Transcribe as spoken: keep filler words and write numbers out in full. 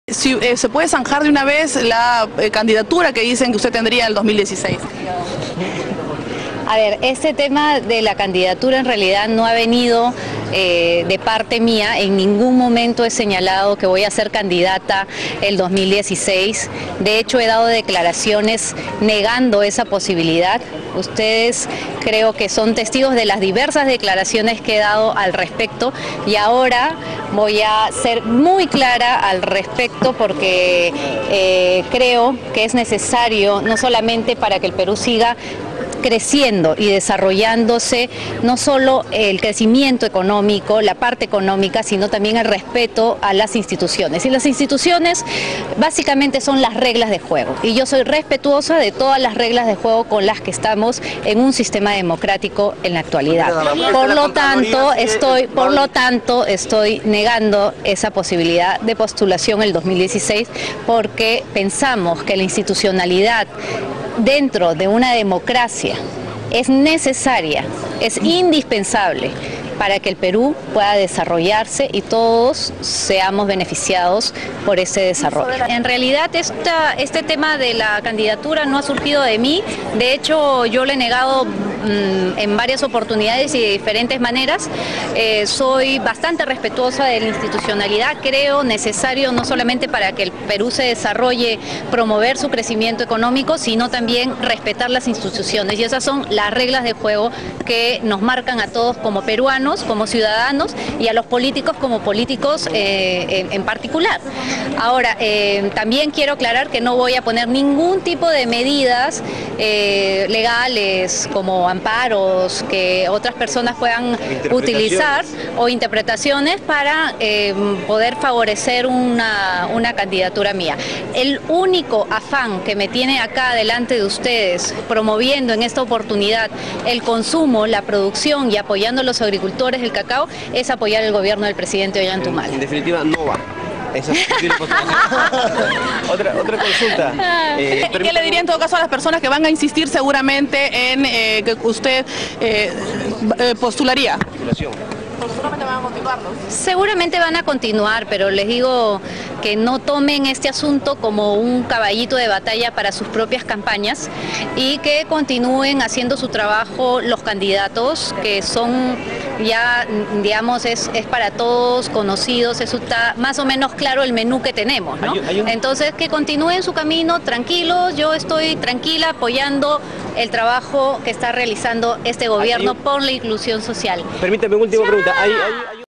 Si, eh, ¿Se puede zanjar de una vez la eh, candidatura que dicen que usted tendría en el dos mil dieciséis? A ver, este tema de la candidatura en realidad no ha venido eh, de parte mía. En ningún momento he señalado que voy a ser candidata el dos mil dieciséis. De hecho, he dado declaraciones negando esa posibilidad. Ustedes creo que son testigos de las diversas declaraciones que he dado al respecto, y ahora voy a ser muy clara al respecto porque eh, creo que es necesario, no solamente para que el Perú siga creciendo y desarrollándose, no solo el crecimiento económico, la parte económica, sino también el respeto a las instituciones. Y las instituciones básicamente son las reglas de juego. Y yo soy respetuosa de todas las reglas de juego con las que estamos en un sistema democrático en la actualidad. Por lo tanto, estoy, por lo tanto, estoy negando esa posibilidad de postulación el dos mil dieciséis porque pensamos que la institucionalidad dentro de una democracia es necesaria, es indispensable para que el Perú pueda desarrollarse y todos seamos beneficiados por ese desarrollo. En realidad esta, este tema de la candidatura no ha surgido de mí. De hecho, yo le he negado mmm, en varias oportunidades y de diferentes maneras. Eh, soy bastante respetuosa de la institucionalidad. Creo necesario no solamente para que el Perú se desarrolle, promover su crecimiento económico, sino también respetar las instituciones. Y esas son las reglas de juego que nos marcan a todos como peruanos, como ciudadanos, y a los políticos como políticos eh, en, en particular. Ahora, eh, también quiero aclarar que no voy a poner ningún tipo de medidas eh, legales como amparos que otras personas puedan utilizar o interpretaciones para eh, poder favorecer una, una candidatura mía. El único afán que me tiene acá delante de ustedes, promoviendo en esta oportunidad el consumo, la producción y apoyando a los agricultores del cacao, es apoyar el gobierno del presidente Ollantaytamala. En definitiva, no va. Esa es otra, otra consulta. Eh, ¿Qué le diría en todo caso a las personas que van a insistir seguramente en eh, que usted eh, postularía? Postulación. Seguramente van a continuarlos. Seguramente van a continuar, pero les digo que no tomen este asunto como un caballito de batalla para sus propias campañas y que continúen haciendo su trabajo los candidatos, que son ya, digamos, es, es para todos conocidos, eso está más o menos claro el menú que tenemos, ¿no? Hay, hay un... Entonces, que continúen su camino tranquilos. Yo estoy tranquila apoyando el trabajo que está realizando este gobierno un... por la inclusión social. Permítame una última pregunta. ¿Hay, hay, hay...